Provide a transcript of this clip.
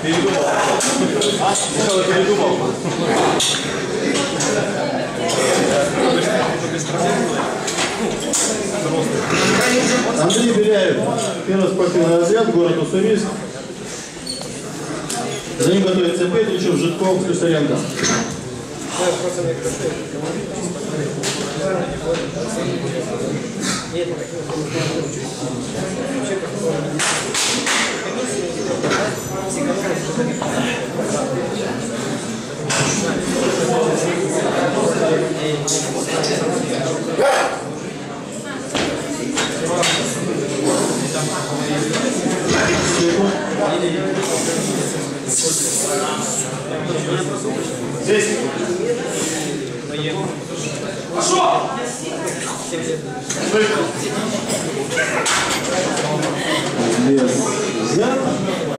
Передумал. Сначала передумал. Андрей Беляев, первый спортивный разряд, город Уссурийск. За ним готовится Петричев, Житков, Слюсаренко. Здесь. Пошел! Без взят.